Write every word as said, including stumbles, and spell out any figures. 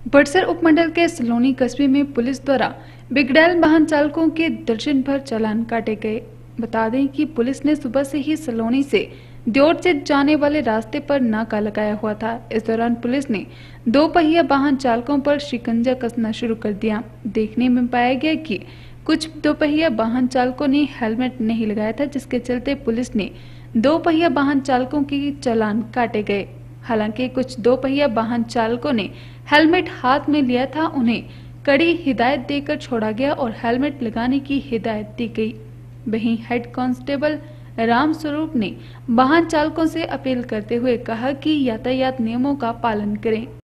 बड़सर उपमंडल के सलोनी कस्बे में पुलिस द्वारा बिगड़ैल वाहन चालकों के दर्जन भर चालान काटे गए। बता दें कि पुलिस ने सुबह से ही सलोनी से दियोटचिट जाने वाले रास्ते पर नाका लगाया हुआ था। इस दौरान पुलिस ने दो पहिया वाहन चालकों पर शिकंजा कसना शुरू कर दिया। देखने में पाया गया कि कुछ दो पहिया वाहन चालकों ने हेलमेट नहीं लगाया था, जिसके चलते पुलिस ने दो पहिया वाहन चालकों के चालान काटे गए। हालांकि कुछ दो पहिया वाहन चालकों ने हेलमेट हाथ में लिया था, उन्हें कड़ी हिदायत देकर छोड़ा गया और हेलमेट लगाने की हिदायत दी गई। वहीं हेड कांस्टेबल राम स्वरूप ने वाहन चालकों से अपील करते हुए कहा कि यातायात नियमों का पालन करें।